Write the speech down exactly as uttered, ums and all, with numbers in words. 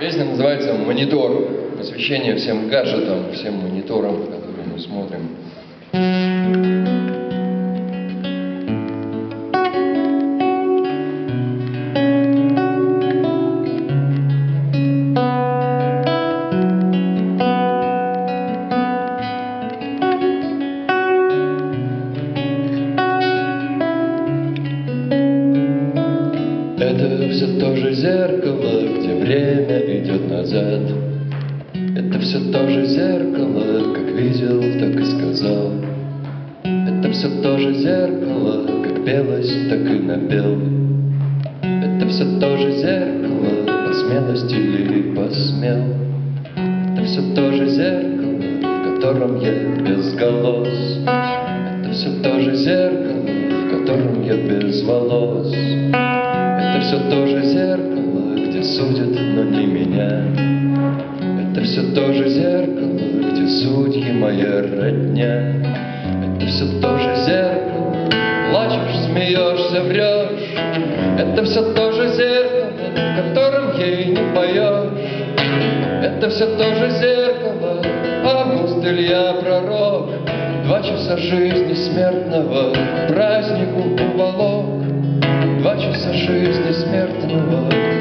Песня называется «Монитор». Посвящение всем гаджетам, всем мониторам, которые мы смотрим. Это все то же зеркало, где время идет назад. Это все то же зеркало, как видел, так и сказал. Это все то же зеркало, как пелось, так и напел. Это все то же зеркало, по смелости или посмел. Это все то же зеркало, в котором я без голос. Это все то же зеркало, в котором я без волос. Это все то же зеркало, где судят, но не меня. Это все то же зеркало, где судьи моя родня. Это все то же зеркало, плачешь, смеешься, врешь. Это все то же зеркало, в котором ей не поешь. Это все то же зеркало, Август, Илья, пророк. Два часа жизни смертного к празднику уволок. Два часа жизни смертного